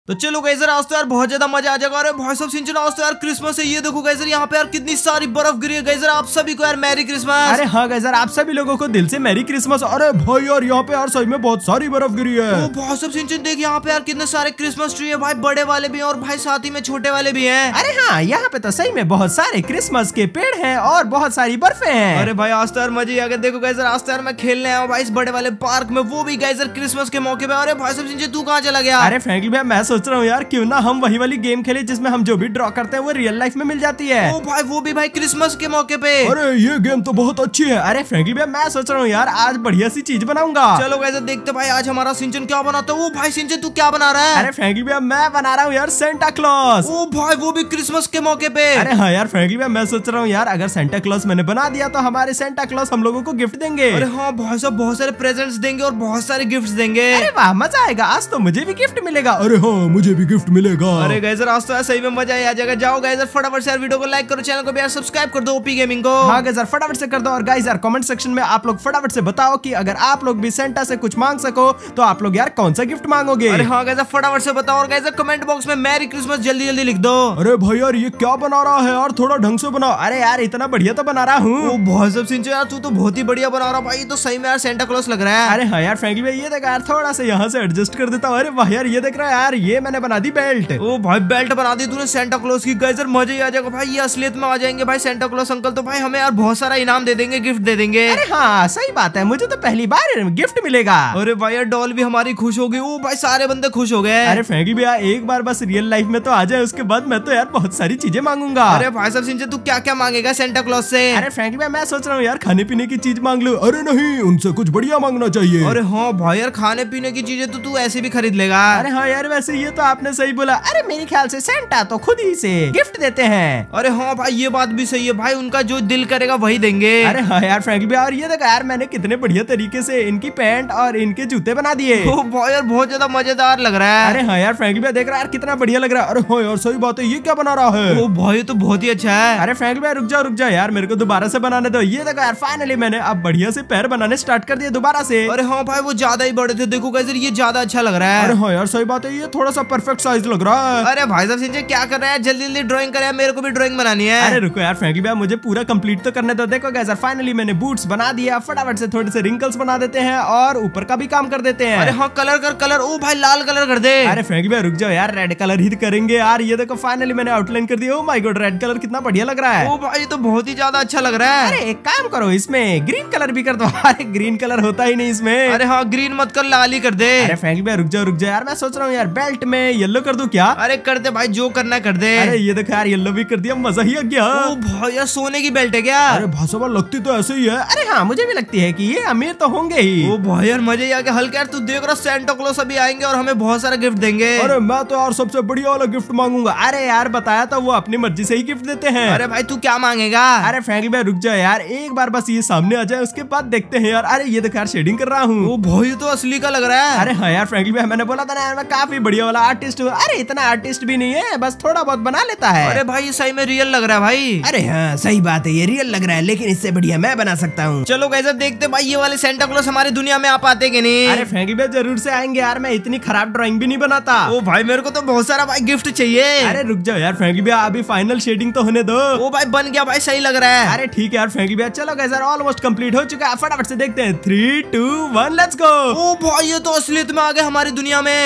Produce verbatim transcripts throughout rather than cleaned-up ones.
तो चलो गाइस आज तो यार बहुत ज्यादा मजा आ जाएगा। अरे भाई सब सिंचन आज तो यार क्रिसमस है। ये देखो गाइस यहाँ पे यार कितनी सारी बर्फ गिरी है। गाइस आप सभी को यार मैरी क्रिसमस। अरे हाँ गाइस आप सभी लोगों को दिल से मैरी क्रिसमस। अरे भाई यार यहाँ पे यार सही में बहुत सारी बर्फ गिरी है। ओ भाई सब सिंचन देख यहाँ पे यार कितने सारे क्रिसमस ट्री है भाई, बड़े वाले भी है और भाई साथ ही में छोटे वाले भी है। अरे हाँ यहाँ पे तो सही में बहुत सारे क्रिसमस के पेड़ है और बहुत सारी बर्फे है। अरे भाई आज तो यार मजे आ गए। देखो गाइस आज तो यार मैं खेलने आया हूँ भाई इस बड़े वाले पार्क में, वो भी गाइस क्रिसमस के मौके पे। अरे भाई सब सिंचन तू कहाँ चला गया? अरे फ्रैंकली भैया मैं सोच रहा हूँ यार क्यों ना हम वही वाली गेम खेले जिसमें हम जो भी ड्रॉ करते हैं वो रियल लाइफ में मिल जाती है। ओ भाई वो भी भाई क्रिसमस के मौके पे। अरे ये गेम तो बहुत अच्छी है। अरे फ्रैंकली भैया मैं सोच रहा हूँ यार आज बढ़िया सी चीज बनाऊंगा। चलो गाइस देखते भाई आज हमारा सिंचन क्या बनाता है। ओ भाई सिंचन तू क्या बना रहा है? अरे फ्रैंकली भैया मैं बना रहा हूँ यार सेंटा क्लॉज। ओ भाई वो भी क्रिसमस के मौके पे। अरे हाँ यार फ्रैंकली भैया मैं सोच रहा हूँ यार अगर सेंटा क्लॉज मैंने बना दिया तो हमारे सेंटा क्लॉज हम लोगों को गिफ्ट देंगे। अरे हाँ भाई साहब बहुत सारे प्रेजेंट्स देंगे और बहुत सारे गिफ्ट्स देंगे। अरे वाह मजा आएगा, आज तो मुझे भी गिफ्ट मिलेगा। अरे हाँ मुझे भी गिफ्ट मिलेगा। अरे गाइस आज तो सही में मजा आ जाएगा। जाओ गाइस फटाफट से यार वीडियो को लाइक करो, चैनल को भी यार सब्सक्राइब कर दो ओपी गेमिंग को। हाँ गाइस फटाफट से कर दो। और गाइस यार कमेंट सेक्शन में आप लोग फटाफट से बताओ कि अगर आप लोग भी सेंटा से कुछ मांग सको तो आप लोग यार कौन सा गिफ्ट मांगोगे। अरे हाँ गाइस फटाफट से बताओ और गाइस कमेंट बॉक्स में मैरी क्रिसमस जल्दी जल्दी लिख दो। अरे भाई यार ये क्या बना रहा है यार, थोड़ा ढंग से बनाओ। अरे यार इतना बढ़िया तो बना रहा हूँ। बहुत सब सिंचन यार तू तो बहुत ही बढ़िया बना रहा भाई, तो सही में यार सेंटा क्लॉज लग रहा है। अरे हाँ यार फ्रैंकली भाई ये देख यार थोड़ा सा यहाँ से एडजस्ट कर देता हूँ। अरे वाह यार ये देख रहा है यार ये मैंने बना दी बेल्ट। ओ भाई बेल्ट बना दी तूने सेंटा क्लॉज की। गाइस मजे ही आ जाएगा भाई, ये असलियत में आ जाएंगे भाई सेंटा क्लॉज अंकल, तो भाई हमें यार बहुत सारा इनाम दे देंगे, गिफ्ट दे देंगे। अरे हाँ सही बात है, मुझे तो पहली बार गिफ्ट मिलेगा। अरे भाई यार डॉल भी हमारी खुश हो गई। ओ भाई सारे बंदे खुश हो गए। अरे फ्रैंकली भैया एक बार बस रियल लाइफ में तो आ जाए, उसके बाद मैं तो यार बहुत सारी चीजें मांगूंगा। अरे भाई साहब सिंचन तू क्या क्या मांगेगा सेंटा क्लॉज से? अरे फ्रैंकली भैया मैं सोच रहा हूँ यार खाने पीने की चीज मांग लो। अरे नहीं उनसे कुछ बढ़िया मांगना चाहिए। अरे हाँ भाई यार खाने पीने की चीजें तो तू ऐसे भी खरीद लेगा। अरे हाँ यार वैसे ये तो आपने सही बोला। अरे मेरे ख्याल से सेंटा तो खुद ही से गिफ्ट देते हैं। अरे हाँ भाई ये बात भी सही है भाई, उनका जो दिल करेगा वही देंगे। अरे हाँ यार फ्रैंकली भैया और ये देखा यार मैंने कितने बढ़िया तरीके से इनकी पैंट और इनके जूते बना दिए। ओ भाई यार बहुत ज्यादा मजेदार लग रहा है। अरे हाँ यार फ्रैंकली भैया देख रहा है यार कितना बढ़िया लग रहा है। अरे हाँ यार सही बात है, ये क्या बना रहा है? ओ भाई तो बहुत ही अच्छा है। अरे फ्रैंकली भैया रुक जाओ रुक जाओ यार मेरे को दोबारा से बनाने दो। ये देखो यार फाइनली मैंने अब बढ़िया से पैर बनाने स्टार्ट कर दिए दोबारा से। अरे हाँ भाई वो ज्यादा ही बड़े थे, देखो गाइस ये ज्यादा अच्छा लग रहा है। अरे हाँ यार सही बात है, ये थोड़ा सा परफेक्ट साइज लग रहा है। अरे भाई साहब सिंचन क्या कर रहा है, जल्दी जल्दी ड्राइंग कर, मेरे को भी ड्राइंग बनानी है। अरे रुको यार फ्रैंकली भैया मुझे पूरा कंप्लीट तो करने दो। देखो गाइस फाइनली मैंने बूट्स बना दिया, फटाफट से थोड़े से रिंकल्स बना देते हैं और ऊपर का भी काम कर देते हैं। अरे हाँ कलर कर कलर। ओ भाई लाल कलर कर दे। अरे फ्रैंकली भैया रुक जाओ यार रेड कलर ही करेंगे यार। ये देखो फाइनली मैंने आउटलाइन कर दिया। Oh my god red colour कितना बढ़िया लग रहा है। ओ भाई तो बहुत ही ज्यादा अच्छा लग रहा है। अरे एक काम करो इसमें ग्रीन कलर भी कर दो। अरे ग्रीन कलर होता ही नहीं इसमें। अरे हाँ ग्रीन मत कर लाल ही कर दे। अरे फ्रैंकली भैया रुक जाओ रुक जाओ यार मैं सोच रहा हूँ यार बेल्ट में येलो कर दूं क्या? अरे कर दे भाई जो करना कर दे। अरे ये देखो यार येलो भी कर दिया, मजा ही आ गया। ओ भाई यार सोने की बेल्ट है क्या? अरे भाषा लगती तो ऐसे ही है। अरे हाँ मुझे भी लगती है कि ये अमीर तो होंगे ही। ओ भाई यार मजे ही आ गया। हल्के यार तू देख रहा सेंटा क्लॉज अभी आएंगे और हमें बहुत सारा गिफ्ट देंगे। अरे मैं तो यार सबसे बढ़िया वाला गिफ्ट मांगूंगा। अरे यार बताया था वो अपनी मर्जी से ही गिफ्ट देते हैं। अरे भाई तू क्या मांगेगा? अरे फ्रैंकली भाई रुक जाओ यार एक बार बस ये सामने आ जाए उसके बाद देखते हैं यार। अरे ये देखो यार शेडिंग कर रहा हूँ। ओ भाई तो असली का लग रहा है। अरे हाँ यार फ्रैंकली भाई मैंने बोला था ना यार मैं काफी बढ़िया वाला आर्टिस्ट हूँ। अरे इतना आर्टिस्ट भी नहीं है, बस थोड़ा बहुत बना लेता है। अरे भाई ये सही में रियल लग रहा है भाई। अरे हाँ सही बात है, ये रियल लग रहा है लेकिन इससे बढ़िया मैं बना सकता हूँ। चलो गाइस अब देखते भाई ये वाले सेंटा क्लॉज हमारी दुनिया में आ पाते कि नहीं। अरे फ्रैंकली भाई जरूर से आएंगे यार, मैं इतनी खराब ड्राइंग भी नहीं बनाता। ओ भाई मेरे को तो बहुत सारा भाई गिफ्ट चाहिए। अरे रुक जाओ यार फ्रैंकली भैया अभी फाइनल शेडिंग तो होने दो। ओ भाई बन गया भाई सही लग रहा है। अरे ठीक है यार फ्रैंकली भैया चलो गाइस यार ऑलमोस्ट कंप्लीट हो चुका है, फटाफट से देखते हैं। Three two one let's go. ओ भाई ये तो असलियत में आ गए हमारी दुनिया में।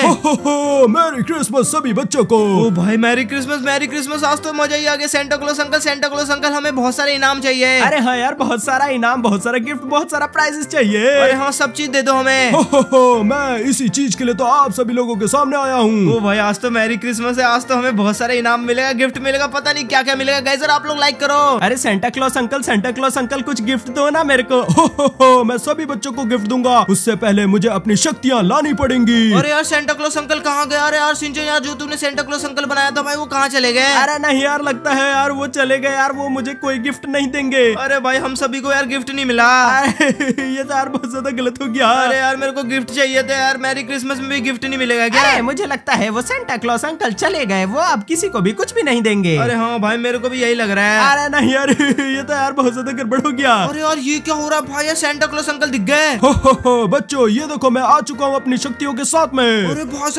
मैरी क्रिसमस सभी बच्चों को। ओ भाई मैरी क्रिसमस मैरी क्रिसमस आज तो मजा ही आ गया। Santa Claus uncle Santa Claus uncle हमें बहुत सारे इनाम चाहिए। अरे हाँ यार बहुत सारा इनाम, बहुत सारा गिफ्ट, बहुत सारा प्राइजेस चाहिए। अरे हाँ सब चीज दे दो हमें। हो, हो, हो, मैं इसी चीज के लिए तो आप सभी लोगों के सामने आया हूँ। ओ भाई आज तो मैरी क्रिसमस है, आज तो हमें बहुत सारे इनाम मिलेगा, गिफ्ट मिलेगा, पता नहीं क्या क्या मिलेगा। गाइस आप लोग लाइक करो। अरे Santa Claus uncle Santa Claus uncle कुछ गिफ्ट दो ना मेरे को। हो, हो, हो, मैं सभी बच्चों को गिफ्ट दूंगा, उससे पहले मुझे अपनी शक्तियाँ लानी पड़ेंगी। अरे यार सेंटा क्लॉज अंकल कहाँ गए? अरे यार सिंचन यार जो तूने सेंटा क्लॉज अंकल बनाया था भाई वो कहाँ चले गए? अरे नहीं यार लगता है यार वो चले गए यार, वो मुझे कोई गिफ्ट नहीं देंगे। अरे भाई हम सभी को यार गिफ्ट नहीं मिला। ये तो यार बहुत ज्यादा गलत हो गया। अरे यार मेरे को गिफ्ट चाहिए था यार, मैरी क्रिसमस में भी गिफ्ट नहीं मिलेगा क्या? अरे मुझे लगता है वो सेंटा क्लॉज अंकल चले गए, वो अब किसी को भी कुछ भी नहीं देंगे। अरे हाँ भाई मेरे को भी यही लग रहा है। अरे नहीं यार ये तो यार बहुत ज्यादा गड़बड़ हो गया। अरे यार ये क्या हो रहा है भाई? यार सेंटा क्लॉज अंकल दिख गए। हो हो हो बच्चों ये देखो मैं आ चुका हूँ अपनी शक्तियों के साथ में। अरे भाई साहब सिंचन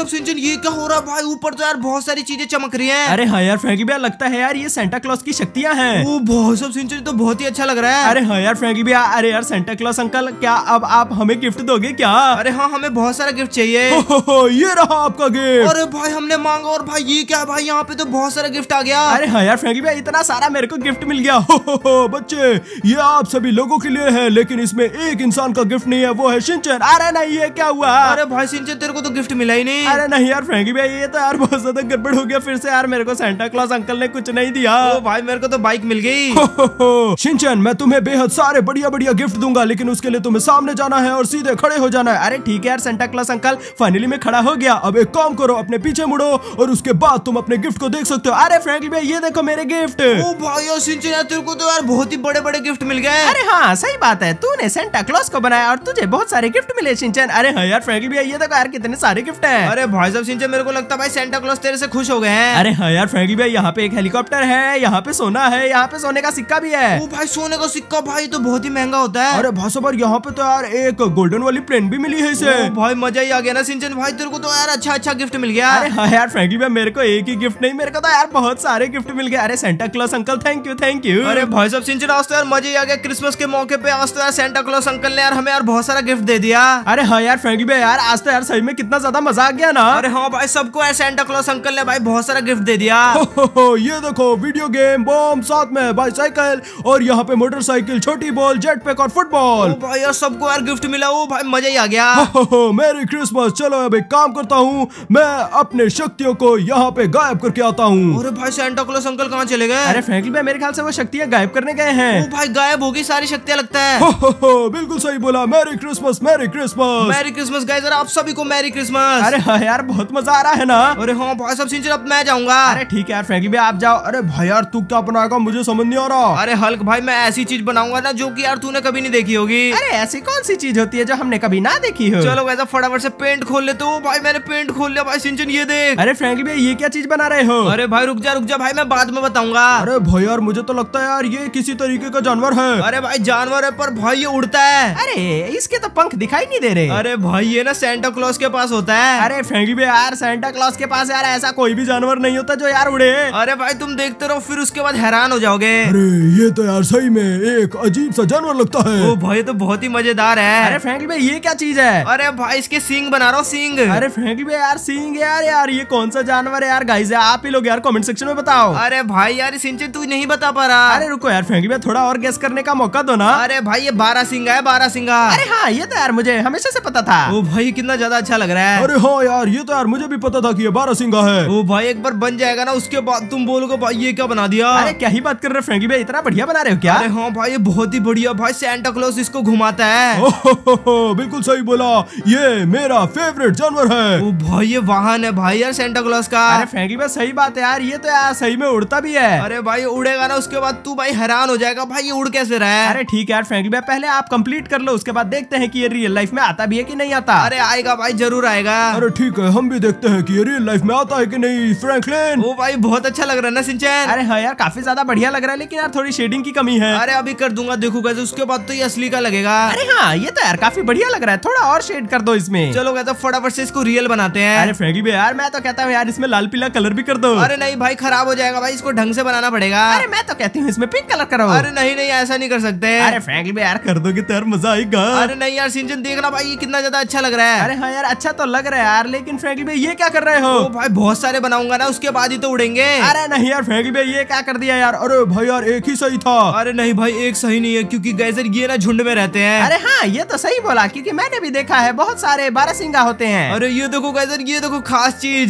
ये क्या हो रहा है भाई, ऊपर तो यार बहुत सारी चीजें चमक रही हैं। अरे हाँ यार फ्रैंकी भैया, लगता है यार ये सेंटा क्लॉज की शक्तियाँ हैं। ओ भाई सब सिंचन तो बहुत ही अच्छा लग रहा है। अरे हाँ यार फ्रैंकी भैया, अरे यार सेंटा क्लॉज अंकल, क्या अब आप हमें गिफ्ट दोगे क्या? अरे हाँ, हमें बहुत सारा गिफ्ट चाहिए। हो, हो, हो, ये रहा आपका गिफ्ट। अरे भाई हमने मांगा और भाई ये क्या है भाई, यहाँ पे तो बहुत सारा गिफ्ट आ गया। अरे हाँ यार फ्रैंकी भैया, इतना सारा मेरे को गिफ्ट मिल गया। हो, हो, हो, बच्चे ये आप सभी लोगों के लिए है, लेकिन इसमें एक इंसान का गिफ्ट नहीं है, वो है शिनचैन। अरे नहीं, ये क्या हुआ? अरे भाई शिनचैन तेरे को तो गिफ्ट मिला ही नहीं। अरे नहीं यार फ्रैंकी भैया, ये तो यार बहुत ज्यादा गड़बड़ हो गया फिर से यार, मेरे को सेंटा क्लॉज अंकल ने कुछ नहीं दिया। ओ भाई मेरे को तो बाइक मिल गई। हो, हो, हो। शिनचैन मैं तुम्हें बेहद सारे बढ़िया बढ़िया गिफ्ट दूंगा, लेकिन उसके लिए तुम्हें सामने जाना है और सीधे खड़े हो जाना है। अरे ठीक है यार सेंटा क्लॉज अंकल, फाइनली मैं खड़ा हो गया। अब एक काम करो, अपने पीछे मुड़ो और उसके बाद तुम अपने गिफ्ट को देख सकते हो। अरे फ्रैंकी भैया, ये देखो मेरे गिफ्ट। ओ भाई यार शिनचैन यार तेरे को तो यार बहुत ही बड़े बड़े गिफ्ट मिल गए। अरे हाँ सही बात है, तूने सेंटा क्लॉज को बनाया और तुझे बहुत सारे गिफ्ट मिले शिनचैन। अरे हाँ यार फ्रैंकी भैया, ये देखो यार कितने सारे गिफ्ट हैं। अरे भाई साहब शिनचैन मेरे को लगता है भाई सेंटा क्लॉज तेरे से खुश हो गए हैं। अरे हाँ यार फ्रैंकी भैया, यहाँ पे एक हेलीकॉप्टर है, यहाँ पे सोना है, यहाँ पे सोने का सिक्का भी है। ओ भाई सोने का सिक्का भाई तो बहुत ही महंगा होता है। अरे भाई साहब, यहाँ पे तो यार एक गोल्डन वाली प्लेन भी मिली है इसे। ओ भाई मजा ही आ गया ना शिनचैन भाई, तेरे को तो यार अच्छा अच्छा गिफ्ट मिल गया। अरे हाँ यार फ्रैंकी भैया, मेरे को एक ही गिफ्ट नहीं, मेरे को तो यार बहुत सारे गिफ्ट मिल गए। अरे Santa Claus uncle thank you thank you. अरे भाई साहब शिनचैन आज तो यार मजे ही आ गया, क्रिसमस के मौके पे आज तो यार सेंटा क्लॉज अंकल ने यार हमें यार बहुत सारा गिफ्ट दे दिया। अरे हाँ यार फ्रैंकी भैया, यार आज तो यार सही में कितना ज्यादा मजा आ गया ना। अरे हाँ भाई सबको यार सेंटा क्लॉज अंकल ने भाई बहुत सारा गिफ्ट दे दिया। हो, हो, हो, ये देखो वीडियो गेम, बॉम्ब, साथ में बाईसाइकिल और यहाँ पे मोटरसाइकिल, छोटी बॉल, जेट पैक और फुटबॉल। ओ भाई यार सबको यार गिफ्ट मिला। ओ भाई मजा ही आ गया। हो, हो, मेरी क्रिसमस। चलो अब एक काम करता हूँ, मैं अपने शक्तियों को यहाँ पे गायब करके आता हूँ। अरे भाई सेंटा क्लॉज अंकल कहाँ चले गए? अरे फ्रैंकली भाई, मेरे ख्याल से वो शक्तियाँ गायब करने गए हैं। ओ भाई गायब होगी सारी शक्तियाँ लगता है। हो, हो, हो, बिल्कुल सही बोला, merry Christmas merry Christmas. Merry Christmas guys, आप सभी को मैरी क्रिसमस। अरे हाँ यार बहुत मजा आ रहा है ना। अरे हाँ भाई साहब शिनचैन अब मैं जाऊंगा। अरे ठीक है यार फ्रैंकली भाई, आप जाओ। अरे भाई यार तू क्या बनाएगा, मुझे समझ नहीं आ रहा। अरे हल्क भाई मैं ऐसी चीज बनाऊंगा ना जो कि यार तूने कभी नहीं देखी होगी। अरे ऐसी कौन सी चीज होती है जो हमने कभी ना देखी हो? चलो वैसा फटाफट से पेंट खोल ले। तो भाई मैंने पेंट खोल लिया भाई शिनचैन, ये देख। अरे फ्रैंकली भाई, ये क्या चीज बना रहे हो? अरे भाई रुक जा रुक जा भाई, मैं बाद में बताऊंगा। अरे भाई यार मुझे तो लगता है यार ये किसी तरीके का जानवर है। अरे भाई जानवर है पर भाई ये उड़ता है। अरे इसके तो पंख दिखाई नहीं दे रहे। अरे भाई ये ना सेंटा क्लॉज के पास होता है। अरे फ्रैंकली भाई यार, सेंटा क्लॉज के पास यार ऐसा कोई भी जानवर नहीं होता जो यार उड़े। अरे भाई तुम देखते रहो फिर उसके बाद हैरान हो जाओगे। अरे ये तो यार सही में एक अजीब सा जानवर लगता है। ओ भाई तो बहुत ही मजेदार है। अरे फ्रैंकली भाई ये क्या चीज है? अरे भाई इसके सींग बना रहा हूँ, सींग। अरे फ्रैंकली भाई यार सींग यार, यार ये कौन सा जानवर है यार? गाइस आप ही लोग यार कमेंट सेक्शन में बताओ। अरे भाई यार शिनचैन तू नहीं बता पा रहा। अरे रुको यार फ्रैंकली भाई, थोड़ा और गेस करने का मौका दो ना। अरे भाई ये बारह सिंगा है, बारह सिंगा। अरे हाँ ये तो यार मुझे हमेशा से पता था। ओ भाई कितना ज्यादा अच्छा लग रहा है। अरे हाँ यार ये तो यार मुझे भी पता था कि ये बारहसिंगा है। ओ भाई एक बार बन जाएगा ना उसके बाद तुम बोलोगे भाई ये क्या बना दिया। अरे क्या ही बात कर रहे हो फ्रैंकली भाई, इतना बढ़िया बना रहे हो क्या? अरे हाँ भाई ये बहुत ही बढ़िया भाई, सेंटा क्लॉज इसको घुमाता है। ओ हो, हो, हो, बिल्कुल सही बोला, ये मेरा फेवरेट जानवर है। ओ भाई ये वाहन है भाई यार सेंटा क्लॉज का। अरे फ्रैंकली भाई सही बात है यार, ये तो यार सही में उड़ता भी है। अरे भाई उड़ेगा ना उसके बाद तू भाई हैरान हो जाएगा भाई ये उड़ कैसे रहा है। अरे ठीक है यार फ्रैंकली भाई, पहले आप कंप्लीट कर लो, उसके बाद देखते हैं कि ये रियल लाइफ में आता भी है कि नहीं आता। अरे आएगा भाई जरूर आएगा। अरे ठीक है, हम भी देखते हैं कि ये रियल लाइफ में आता है कि नहीं। फ्रैंकलिन ओ भाई बहुत अच्छा लग रहा है ना शिनचैन। अरे हाँ यार काफी ज्यादा बढ़िया लग रहा है, लेकिन यार थोड़ी शेडिंग की कमी है। अरे अभी कर दूंगा देखो कैसे, उसके बाद तो ये असली का लगेगा। अरे हाँ ये तो यार काफी बढ़िया लग रहा है, थोड़ा और शेड कर दो इसमें। चलो कहता फटाफट से इसको रियल बनाते हैं। अरे फ्रैंकली भाई यार मैं तो कहता हूँ यार इसमें लाल पीला कलर भी कर दो। अरे नहीं भाई खराब हो जाएगा भाई, इसको ढंग से बनाना पड़ेगा। अरे मैं तो कहती हूँ इसमें पिंक कलर करो। अरे नहीं नहीं ऐसा नहीं कर सकते। अरे फ्रैंकली भाई यार कर दोगे तो यार मजा आएगा। अरे नहीं यार शिनचैन देखना भाई ये कितना ज्यादा अच्छा लग रहा है। अरे हाँ यार अच्छा तो लग रहा है यार, लेकिन फ्रैंकली भाई ये क्या कर रहे हो? ओ भाई बहुत सारे बनाऊंगा ना उसके बाद ही तो उड़ेंगे। अरे नहीं यार फ्रैंकली भाई ये क्या कर दिया यार? अरे भाई यार एक ही सही था। अरे नहीं भाई एक सही नहीं है क्योंकि गैजर ये ना झुंड में रहते हैं। अरे हाँ ये तो सही बोला, क्योंकि मैंने भी देखा है बहुत सारे बारहसिंगा होते हैं। अरे ये देखो गैजर, ये देखो खास चीज।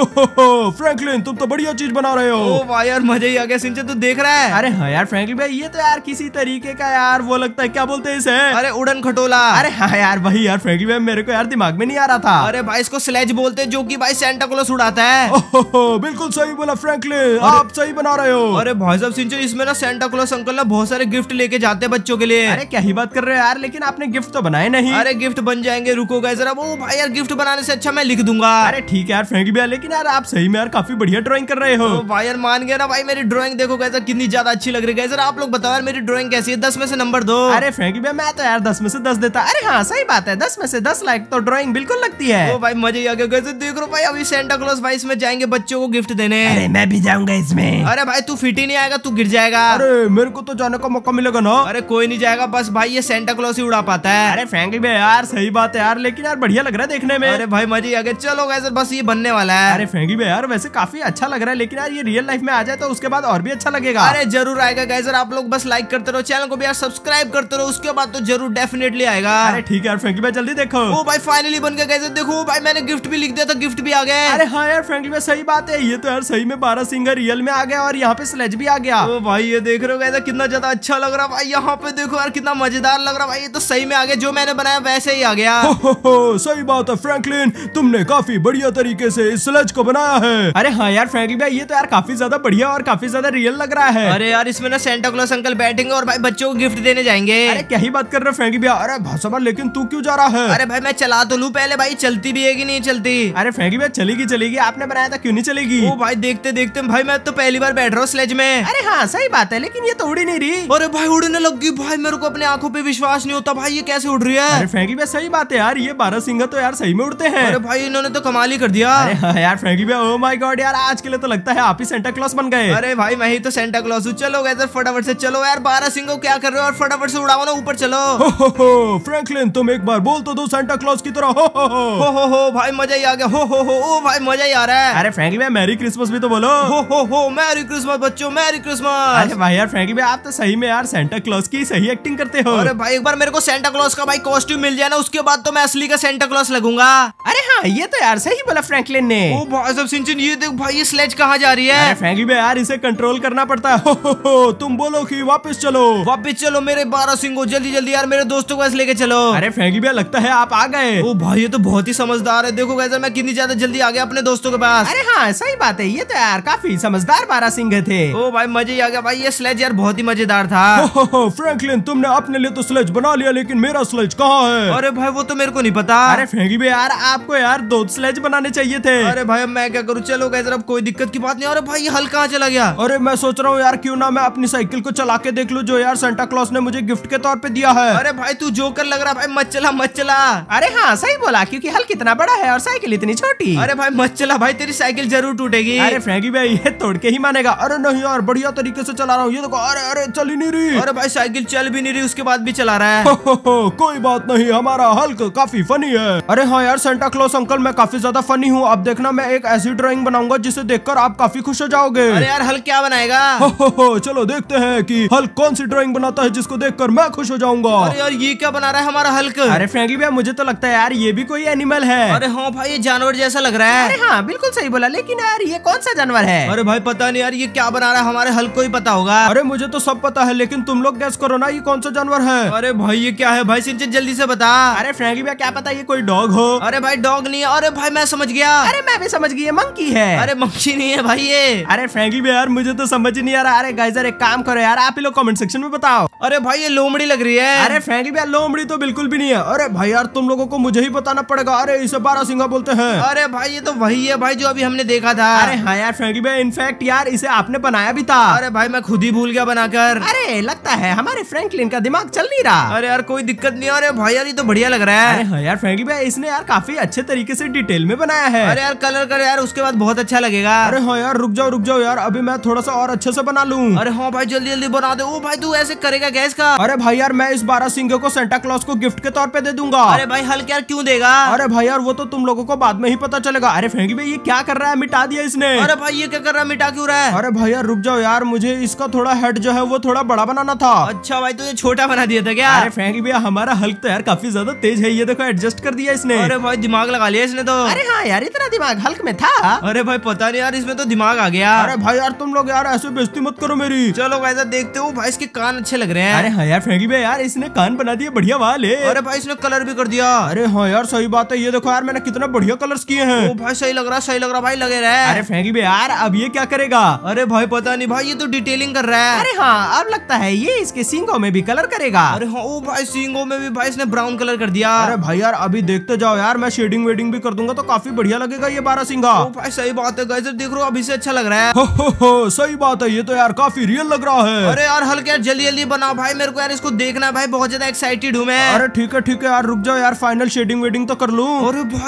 ओहो फ्रैंकलिन तुम तो बढ़िया चीज बना रहे हो। ओ भाई यार मजा ही आ गया शिनचैन, तू देख रहा है। अरे हाँ यार फ्रैंकलिन भाई ये तो यार किसी तरीके का यार वो लगता है, क्या बोलते हैं इसे? अरे उड़न खटोला। अरे हाँ यार वही यार फ्रैंकलिन भाई, मेरे को यार दिमाग में नहीं आ रहा था। अरे भाई इसको स्लेज बोलते हैं जो कि भाई सेंटा क्लॉज उड़ाता है। ओहो बिल्कुल सही बोला फ्रैंकलिन, आप सही बना रहे हो। अरे भाई साहब शिनचैन इसमें ना सेंटा क्लॉज अंकल ना बहुत सारे गिफ्ट लेके जाते हैं बच्चों के लिए। अरे क्या ही बात कर रहे हो यार, लेकिन आपने गिफ्ट तो बनाए नहीं। अरे गिफ्ट बन जाएंगे, रुको गैजर। अब वो भाई यार गिफ्ट बनाने से अच्छा मैं लिख दूंगा। अरे ठीक है यार फ्रैंकलिन भाई, लेकिन यार आप सही में यार काफी बढ़िया ड्राइंग कर रहे हो। ओ भाई यार मान गया ना भाई, मेरी ड्राइंग देखो गैजर कितनी ज्यादा अच्छी लग रही है। गैजर आप लोग बताओ यार मेरी ड्राइंग कैसी है, दस में से नंबर दो। अरे फ्रैंकलिन भाई मैं तो यार दस में से दस देता। अरे हाँ सही बात है, दस में से दस लाइक तो ड्राइंग बिल्कुल लगती है। ओ भाई मजे ही आ गया। गाइस देख रहे हो भाई, अभी सेंटा क्लॉज भाई इसमें जाएंगे बच्चों को गिफ्ट देने। अरे मैं भी जाऊंगा इसमें। अरे भाई तू फिट ही नहीं आएगा, तू गिर जाएगा। अरे मेरे को तो जाने का मौका मिलेगा ना। अरे कोई नहीं जाएगा, बस भाई ये सेंटा क्लॉज ही उड़ा पाता है। अरे फ्रैंकली भाई यार सही बात है यार, लेकिन यार बढ़िया लग रहा है देखने में। अरे भाई मजे आ गए। चलो गाइस बस ये बनने वाला है। अरे फ्रैंकली भाई यार वैसे काफी अच्छा लग रहा है, लेकिन यार ये रियल लाइफ में आ जाए तो उसके बाद और भी अच्छा लगेगा। अरे जरूर आएगा गाइस, आप लोग बस लाइक करते रहो, चैनल को भी यार सब्सक्राइब करते रहो, उसके बाद तो जरूर डेफिनेटली आएगा। अरे ठीक है यार फ्रैंकली भाई जल्दी देखो। ओ भाई फाइनली बन गया गाइस, देखो भाई मैंने गिफ्ट भी लिख दिया था, गिफ्ट भी आ गया। अरे हाँ यार फ्रैंकली भाई सही बात है, ये तो यार सही में बारह सिंगर रियल में आ गया और यहाँ पे स्लेज भी आ गया। ओ भाई ये देख रहे हो गाइस कितना ज्यादा अच्छा लग रहा है भाई, यहाँ पे देखो यार कितना मजेदार लग रहा है भाई, ये तो सही में आ गया, जो मैंने बनाया वैसे ही आ गया। हो, हो, हो, सही बात है फ्रैंकलिन, तुमने काफी बढ़िया तरीके से इस स्लेज को बनाया है। अरे हाँ यार फ्रैंकलिन भाई ये तो यार काफी ज्यादा बढ़िया और काफी ज्यादा रियल लग रहा है। अरे यार इसमें ना सेंटा क्लॉज अंकल बैठेंगे और भाई बच्चों को गिफ्ट देने जाएंगे। अरे क्या ही बात कर रहे हो फ्रैंकलिन भाई। अरे भाषा लेकिन तू क्यों जा रहा है? अरे भाई मैं चला तो लूं पहले, भाई चलती भी है कि नहीं चलती? अरे फ्रैंकलिन भाई चलेगी चलेगी, आपने बनाया था क्यों नहीं चलेगी? ओ भाई देखते देखते भाई मैं तो पहली बार बैठ रहा हूँ स्लेज में। अरे हाँ सही बात है, लेकिन ये तो उड़ी नहीं रही। अरे भाई उड़ने लगी भाई, मेरे को अपने आंखों पे विश्वास नहीं होता भाई, ये कैसे उड़ रही है? अरे फ्रैंकलिन भाई सही बात है यार, ये बारह सिंगर तो यार सही में उड़ते हैं। अरे भाई इन्होंने तो कमाल ही कर दिया। अरे हाँ यार फ्रैंकलिन भाई, ओह माय गॉड यार आज के लिए तो लगता है आप ही सेंटा क्लॉज बन गए। अरे भाई मैं ही तो सेंटा क्लॉज हूँ। चलो गए फटाफट से चलो यार, बारह सिंगो क्या कर रहे हो और फटाफट से उड़ाओ ना, ऊपर चलो। हो हो हो फ्रैंकलिन तुम एक बार बोल तो दो सेंटा क्लॉज की तरह हो हो हो हो हो हो भाई मजा ही आ गया। हो हो हो ओ भाई मजा ही आ रहा है। अरे फ्रैंकलिन भाई मैरी क्रिसमस भी तो बोलो। Ho ho ho merry Christmas बच्चों, मैरी क्रिसमस। अरे भाई यार फ्रैंकलिन भाई आप तो सही में यार सेंटा क्लॉज की सही एक्टिंग करते हो। अरे भाई एक बार मेरे को सेंटा क्लॉज का भाई कॉस्ट्यूम मिल जाए ना, उसके बाद तो मैं असली का सेंटा क्लॉज लगूंगा। अरे हाँ ये तो यार सही बोला फ्रैंकलिन ने। ओ भाई सब सिंचन ये देख भाई ये स्लेज कहाँ जा रही है? अरे फ्रैंकलिन भाई यार इसे कंट्रोल करना पड़ता है। हो हो हो तुम बोलो कि वापस चलो। वापस चलो मेरे बारह सिंगो, जल्दी जल्दी यार मेरे दोस्तों को लेके चलो। अरे फ्रैंकलिन भाई लगता है आप आ गए। ओ भाई ये तो बहुत ही समझदार है, देखो कैसे मैं कितनी ज्यादा जल्दी आ गया अपने दोस्तों के पास। अरे हाँ सही बात है, ये तो यार काफी समझदार बारह सिंह थे। ओ भाई मजे ही आ गया भाई, ये स्लेज यार बहुत ही मजेदार था। हो हो हो फ्रैंकलिन तुमने अपने लिए तो स्लेज बना लिया, लेकिन मेरा स्लेज कहाँ है? अरे भाई वो तो मेरे को नहीं पता। अरे फ्रैंकलिन भाई यार आपको यार दो स्लेज बनाने चाहिए थे। अरे भाई अब मैं क्या करूँ, चलो गैस अब कोई दिक्कत की बात नहीं। अरे भाई ये हल कहाँ चला गया? अरे मैं सोच रहा हूँ यार क्यों ना मैं अपनी साइकिल को चला के देख लूं, जो यार सेंटा क्लॉज ने मुझे गिफ्ट के तौर पे दिया है। अरे भाई तू जोकर लग रहा भाई, मत चला मत चला। अरे हाँ सही बोला, क्योंकि हल कितना बड़ा है और साइकिल इतनी छोटी। अरे भाई मत चला भाई, तेरी साइकिल जरूर टूटेगी। अरे फ्रैंकलिन भाई ये तोड़ के ही मानेगा। अरे नहीं यार बढ़िया तरीके से चला रहा हूँ, ये देखो। अरे अरे चल ही नहीं रही। अरे भाई साइकिल चल भी नहीं रही, उसके बाद भी चला रहा है। हो, हो, हो, कोई बात नहीं, हमारा हल्क काफी फनी है। अरे हाँ यार सेंटा क्लॉज अंकल मैं काफी ज्यादा फनी हूँ। अब देखना मैं एक ऐसी ड्राइंग बनाऊंगा जिसे देखकर आप काफी खुश हो जाओगे। अरे यार हल क्या बनाएगा? हो, हो, हो, चलो देखते हैं कि हल्क कौन सी ड्राइंग बनाता है जिसको देखकर मैं खुश हो जाऊंगा। अरे यार ये क्या बना रहा है हमारा हल्क? अरे फ्रैंकलिन भाई मुझे तो लगता है यार ये भी कोई एनिमल है। अरे हाँ भाई ये जानवर जैसा लग रहा है। अरे हाँ बिल्कुल सही बोला, लेकिन यार ये कौन सा जानवर है? अरे भाई पता नहीं यार ये क्या बना रहा है, हमारे हल्क को ही पता होगा। अरे मुझे तो सब पता है, लेकिन तुम लोग गैस करो ना ये कौन सा जानवर है। अरे भाई ये क्या है भाई सिंचन जल्दी से बता। अरे फ्रैंकलिन भाई क्या पता ये कोई डॉग हो। अरे भाई डॉग नहीं है। अरे भाई मैं समझ गया। अरे मैं भी समझ गई, मंकी है। अरे मक्खी नहीं है भाई ये। अरे फ्रैंकलिन भाई यार मुझे तो समझ ही नहीं आ रहा। अरे गाइस एक काम करो यार, आप ही लोग कमेंट सेक्शन में बताओ। अरे भाई ये लोमड़ी लग रही है। अरे फ्रैंकलिन भाई लोमड़ी तो बिल्कुल भी नहीं है। अरे भाई यार तुम लोगों को मुझे ही बताना पड़ेगा। अरे इसे बारह सिंगा बोलते हैं। अरे भाई ये तो वही है भाई जो अभी हमने देखा था। अरे हाँ यार फ्रैंकलिन भाई इनफैक्ट यार इसे आपने बनाया भी था। अरे भाई मैं खुद ही भूल गया बनाकर। अरे लगता है हमारे फ्रैंकलिन का दिमाग चल नहीं रहा। अरे यार कोई दिक्कत नहीं। अरे भाई यार ये तो बढ़िया लग रहा अरे है। हाँ यार फ्रैंकलिन भाई इसने यार काफी अच्छे तरीके से डिटेल में बनाया है। अरे यार कलर कर यार, उसके बाद बहुत अच्छा लगेगा। अरे हाँ यार रुक जाओ रुक जाओ यार, अभी मैं थोड़ा सा और अच्छे से बना लूं। अरे हाँ भाई जल्दी जल्दी बना दे। ओ भाई तू ऐसे करेगा गैस का? अरे भाई यार मैं इस बारह सिंगे को सेंटा क्लॉज को गिफ्ट के तौर पे दे दूंगा। अरे भाई हल्क यार क्यों देगा? अरे भाई यार वो तो तुम लोगों को बाद में ही पता चलेगा। अरे फ्रैंकलिन भाई ये क्या कर रहा है, मिटा दिया इसने। अरे भाई ये क्या कर रहा है, मिटा क्यों रहा है? अरे भाई यार रुक जाओ यार, मुझे इसका थोड़ा हेड जो है वो थोड़ा बड़ा बनाना था। अच्छा भाई तुझे छोटा बना दिया था क्या? अरे फ्रैंकलिन भैया हमारा हल्क तो यार काफी ज्यादा तेज है, ये देखो एडजस्ट कर दिया इसने। अरे भाई दिमाग लगा लिया इसने तो। अरे हाँ यार इतना दिमाग हल्क में था। अरे भाई पता नहीं यार इसमें तो दिमाग आ गया। अरे भाई यार तुम लोग यार ऐसे बेइज्जती मत करो मेरी। चलो वैसा देखते हो भाई, इसके कान अच्छे लग रहे हैं। अरे हाँ यार फ्रैंकलिन भैया यार इसने कान बना दिए, बढ़िया वाल है। अरे भाई इसने कलर भी कर दिया। अरे हाँ यार सही बात है, ये देखो यार मैंने कितना बढ़िया कलर्स किए हैं। ओ भाई सही लग रहा सही लग रहा भाई, लगे रहे। अरे फ्रैंकलिन भैया यार अब ये क्या करेगा? अरे भाई पता नहीं भाई ये तो डिटेलिंग कर रहा है। अरे हाँ अब लगता है ये इसके सींगों में भी कलर करेगा। अरे हाँ ओ भाई सींगों में भी भाई इसने ब्राउन कलर कर दिया। अरे भाई यार अभी देखते जाओ यार, मैं शेडिंग वेडिंग भी कर दूंगा तो काफी बढ़िया लगेगा ये बारह सिंगा। ओ भाई सही बात है गाइस, देख रहे हो अभी से अच्छा लग रहा है। हो हो हो सही बात है, ये तो यार काफी रियल लग रहा है। अरे यार हल्क यार जल्दी जल्दी बनाओ भाई, मेरे को यार इसको देखना है भाई, बहुत ज्यादा एक्साइटेड हूँ मैं। अरे ठीक है ठीक है यार रुक जाओ यार, फाइनल शेडिंग वेडिंग तो कर लूं। अरे भाई यार शेडिंग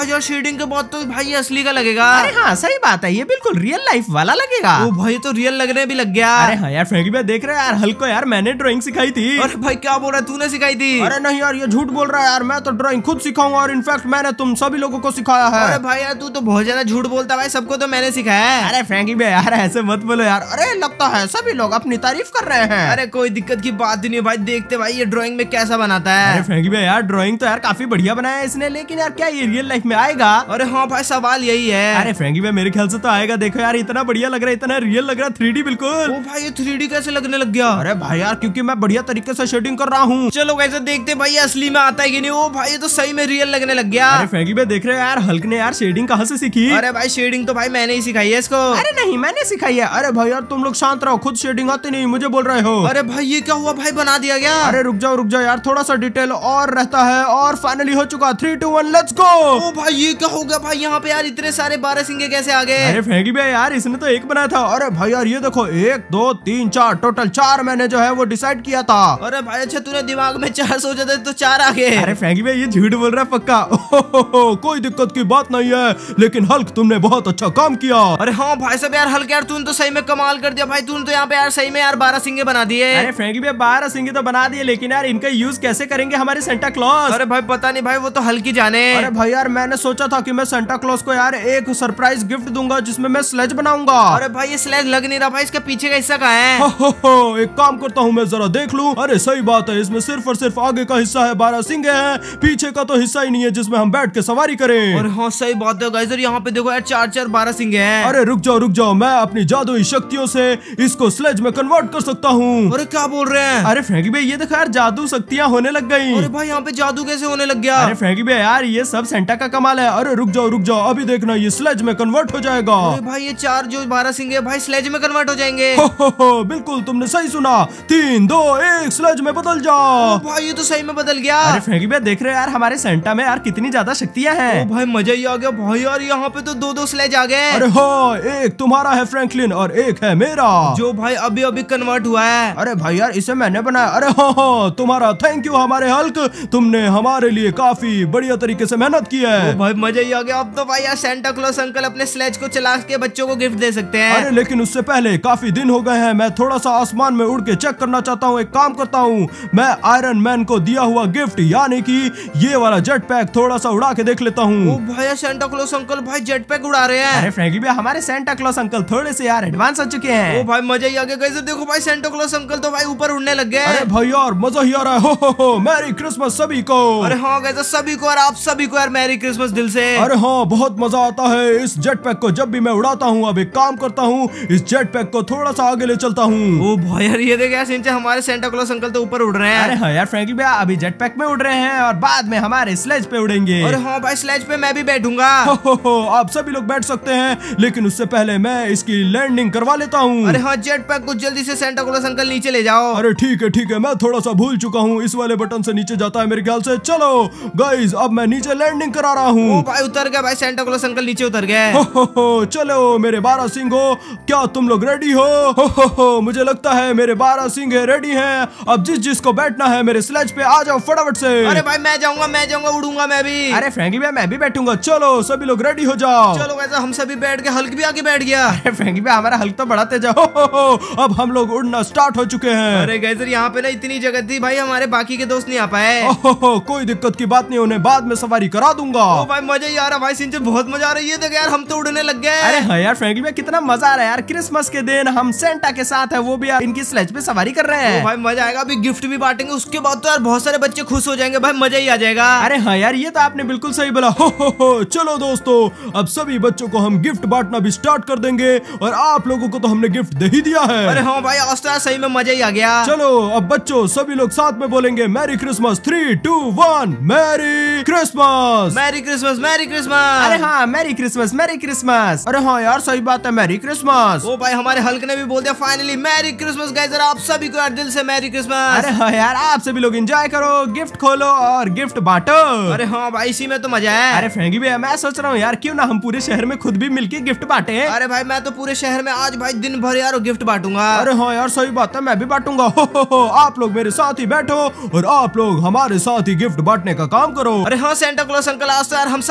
शेडिंग के बाद तो भाई ये असली का लगेगा। अरे हाँ सही बात है, ये बिल्कुल रियल लाइफ वाला लगेगा। ओ भाई तो रियल लगने भी लग गया। अरे हाँ यार फ्रैंकी भाई देख रहे हैं यार, हल्क को यार मैंने ड्राइंग सिखाई थी। अरे भाई क्या बोल रहा है, तूने सिखाई थी? अरे नहीं यार ये झूठ बोल रहा है यार, मैं तो ड्राइंग खुद सिखाऊंगा और इनफैक्ट मैंने तुम सभी लोगों को सिखाया है। अरे भाई यार तू तो बहुत ज्यादा झूठ बोलता है भाई, सबको तो मैंने सिखाया है। अरे फ्रैंकी भाई यार ऐसे मत बोलो यार, अरे लगता है सभी लोग अपनी तारीफ कर रहे हैं। अरे कोई दिक्कत की बात नहीं है भाई, देखते भाई ये ड्राइंग में कैसा बनाता है। अरे फ्रैंकी भाई यार ड्राइंग तो यार काफी बढ़िया बनाया है इसने, लेकिन यार क्या ये रियल लाइफ में आएगा? अरे हाँ भाई सवाल यही है। अरे फ्रैंकी भाई मेरे ख्याल से तो आएगा, देखो यार इतना बढ़िया लग रहा है, इतना रियल लग रहा है, थ्री डी बिल्कुल। ओ भाई ये थ्री डी कैसे लगने लग गया? अरे भाई यार क्योंकि मैं बढ़िया तरीके से शेडिंग कर रहा हूँ। चलो कैसे देखते भाई असली में आता है कि नहीं। ओ भाई ये तो सही में रियल लगने लग गया। अरे फ्रैंकी भाई देख रहे हो यार हल्क ने यार शेडिंग कहाँ से सीखी? अरे भाई शेडिंग तो भाई मैंने ही सिखाई है इसको। अरे नहीं मैंने सिखाई है। अरे भाई यार तुम लोग शांत रहो, खुद शेडिंग आती नहीं मुझे बोल रहे हो। अरे भाई ये क्या हुआ भाई, बना दिया गया? अरे रुक जाओ रुक जाओ यार, थोड़ा सा डिटेल और रहता है और फाइनली हो चुका। Three two one let's go. ओ भाई ये क्या हो गया भाई, यहाँ पे यार इतने सारे बारह सिंगे कैसे आ गए? अरे फ्रैंकी भाई यार इसने तो एक बनाया था। अरे भाई यार ये देखो एक दो तीन चार, टोटल चार मैंने जो है वो डिसाइड किया था। अरे भाई अच्छा तूने दिमाग में चार सोचा था तो चार आ गए। अरे फ्रैंकी भाई ये झूठ बोल रहा है पक्का। ओहो, कोई दिक्कत की बात नहीं है, लेकिन हल्क तुमने बहुत अच्छा काम किया। अरे हाँ भाई साहब यार हल्क यार तूने तो सही में कमाल कर दिया भाई, तूने तो यहाँ पे यार सही में यार बारह सिंगे बना दिए। अरे फ्रैंकी भाई बारह सिंगे तो बना दिए, लेकिन यार इनका यूज कैसे करेंगे हमारे सेंटा क्लॉज? अरे भाई पता नहीं भाई, वो तो हल्की जाने। अरे भाई यार मैंने सोचा था कि मैं सेंटा क्लॉज को यार एक सरप्राइज गिफ्ट दूंगा जिसमें मैं स्लेज बनाऊंगा। अरे भाई ये स्लेज लग नहीं रहा भाई, इसका पीछे का हिस्सा कहाँ है? हो, हो, हो, एक काम करता हूँ मैं जरा देख लूं। अरे सही बात है, इसमें सिर्फ और सिर्फ आगे का हिस्सा है, बारह सिंगे हैं, पीछे का तो हिस्सा ही नहीं है जिसमें हम बैठ के सवारी करें। अरे हाँ सही बात है गाइस, यहाँ पे देखो यार चार चार बारह सिंगे हैं। अरे रुक जाओ रुक जाओ, मैं अपनी जादुई शक्तियों से इसको स्लेज में कन्वर्ट कर सकता हूँ। अरे क्या बोल रहे हैं? अरे फ्रैंकी भाई ये देखो यार जादू शक्तियाँ होने लग गई। अरे भाई यहाँ पे जादू कैसे होने लग गया? अरे फ्रैंकी भाई यार ये सब सेंटा का कमाल है। अरे रुक जाओ रुक जाओ, अभी देखना ये स्लेज में कन्वर्ट हो जाएगा। अरे भाई ये चार जो बारह सिंगे भाई स्लेज में कन्वर्ट हो जाएंगे। हो, हो, हो, बिल्कुल तुमने सही सुना, तीन दो एक स्लेज में बदल जाओ। भाई ये तो सही में बदल गया। अरे फ्रैंकी भाई देख रहे हो यार हमारे सेंटा में यार कितनी ज्यादा शक्तियाँ हैं। ओ भाई मजा ही आ गया भाई यार, यहाँ पे तो दो दो स्लेज आ गए। अरे हाँ एक तुम्हारा है फ्रैंकलिन और एक है मेरा, जो भाई अभी अभी कन्वर्ट हुआ है। अरे भाई यार इसे मैंने बनाया। अरे हाँ हाँ तुम्हारा थैंक यू हमारे हल्क, तुमने हमारे लिए काफी बढ़िया तरीके से मेहनत की है। ओ भाई मजा ही आ गया, अब तो भाई यार सेंटा क्लॉज अंकल अपने स्लेज को चला के बच्चों को गिफ्ट दे सकते हैं। अरे लेकिन उससे पहले काफी दिन हो गए हैं, मैं थोड़ा सा आसमान में उड़ के चेक करना चाहता हूँ। एक काम करता हूँ, मैं आयरन मैन को दिया हुआ गिफ्ट यानी कि ये वाला जेट पैक थोड़ा सा उड़ा के देख लेता हूँ। ओ भाई सेंटा क्लॉज अंकल भाई जेट पैक उड़ा रहे हैं। अरे फ्रैंकी भाई हमारे सेंटा क्लॉज अंकल थोड़े से यार एडवांस हो चुके हैं। ओ भाई मजा ही आ गया गाइस, देखो भाई सेंटा क्लॉज अंकल तो भाई ऊपर उड़ने लग गए। अरे भाई यार मजा ही आ रहा है। हो हो हो मैरी क्रिसमस सभी को। अरे हाँ गाइस सभी को और आप सभी को यार मैरी क्रिसमस दिल से। अरे हाँ बहुत मजा आता है इस जेट पैक को जब भी मैं उड़ाता हूँ। अब एक काम करता हूँ, इस जेट पैक को थोड़ा सा आगे ले चलता हूँ। ओ भाई यार ये देख यार सिंचे हमारे सेंटा क्लॉज अंकल तो ऊपर उड़ रहे हैं। अरे हाँ यार फ्रैंकी भैया अभी जेट पैक में उड़ रहे हैं और बाद में हमारे स्लेज पे उड़ेंगे। अरे हाँ भाई स्लेज पे मैं भी बैठूंगा। हो, हो, हो, आप सभी लोग बैठ सकते हैं, लेकिन उससे पहले मैं इसकी लैंडिंग करवा लेता हूँ। अरे हाँ जेट पैक को जल्दी से सेंटा क्लॉज अंकल नीचे ले जाओ। अरे ठीक है ठीक है, मैं थोड़ा सा भूल चुका हूँ, इस वाले बटन से नीचे जाता है मेरे ख्याल से। चलो गाइस अब मैं नीचे लैंडिंग करा रहा हूँ। ओ भाई उतर गया भाई, सेंटा क्लॉज अंकल नीचे उतर गए। हो, हो, हो, चलो मेरे बारह सिंगो, क्या तुम लोग रेडी हो? हो, हो, हो, मुझे लगता है मेरे बारह सिंगे रेडी हैं। अब जिस जिसको बैठना है मेरे स्लेज पे आ जाओ फटाफट से। अरे भाई मैं जाऊंगा मैं जाऊंगा उड़ूंगा मैं भी। अरे फ्रैंकी भाई मैं भी बैठूंगा, चलो सभी लोग रेडी हो जाओ। चलो वैसे हम सभी बैठ के, हल्क भी आके बैठ गया। अरे फ्रैंकी भाई हमारा हल्क तो बड़ा तेज है। हो, हो, हो, अब हम लोग उड़ना स्टार्ट हो चुके हैं। अरे गैसर यहाँ पे ना इतनी जगह थी भाई, हमारे बाकी के दोस्त नहीं आ पाए। हो, हो, कोई दिक्कत की बात नहीं, उन्हें बाद में सवारी करा दूंगा। ओ भाई मजा ही आ रहा भाई, सिंचन बहुत मजा आ रही है। देख यार हम तो उड़ने लग गए। अरे हाँ यार फ्रैंकी भाई कितना मजा आ रहा है यार, क्रिसमस के दिन हम सेंटा के साथ है, वो भी यार इनकी स्लेज पे सवारी कर रहे हैं। ओ भाई मजा आएगा, अभी गिफ्ट भी बांटेंगे, उसके बाद तो यार बहुत सारे बच्चे खुश हो जाएंगे भाई, मजा ही आ जाएगा। अरे हाँ यार ये तो आपने बिल्कुल सही बोला। हो, हो, हो, चलो दोस्तों अब सभी बच्चों को हम गिफ्ट बांटना भी स्टार्ट कर देंगे और आप लोगों को तो हमने गिफ्ट दे ही दिया है। अरे हाँ भाई आज तो यार सही में मजा ही आ गया। चलो अब बच्चों सभी लोग साथ में बोलेंगे merry Christmas, three two one merry Christmas. Merry Christmas merry Christmas. अरे हाँ मैरी क्रिसमस मैरी क्रिसमस। अरे हाँ यार सही बात है, मैरी क्रिसमस। ओ भाई हमारे हल्क ने भी बोल दिया फाइनली मैरी क्रिसमस गाइस, आप सभी को यार दिल से मैरी क्रिसमस। अरे हाँ यार आप सभी लोग एंजॉय करो, गिफ्ट खोलो और गिफ्ट बांटो। अरे हाँ भाई इसी में तो मजा है। अरे फ्रैंकी भैया मैं सोच रहा हूँ यार क्यों ना हम पूरे शहर में खुद भी मिलके गिफ्ट बांटे। अरे भाई मैं तो पूरे शहर में आज भाई दिन भर यार गिफ्ट बांटूंगा। अरे हाँ यार सही बात है, मैं भी बांटूंगा। हो, हो, हो, आप लोग मेरे साथ ही बैठो और आप लोग हमारे साथ ही गिफ्ट बांटने का काम करो। अरे हाँ सेंटा क्लॉज अंकल आज तो यार हम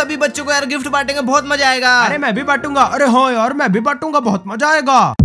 सभी बच्चों को यार गिफ्ट बांटेंगे, बहुत मजा आएगा। अरे मैं भी बांटूंगा। अरे हाँ यार मैं भी बांटूंगा, बहुत मजा आएगा।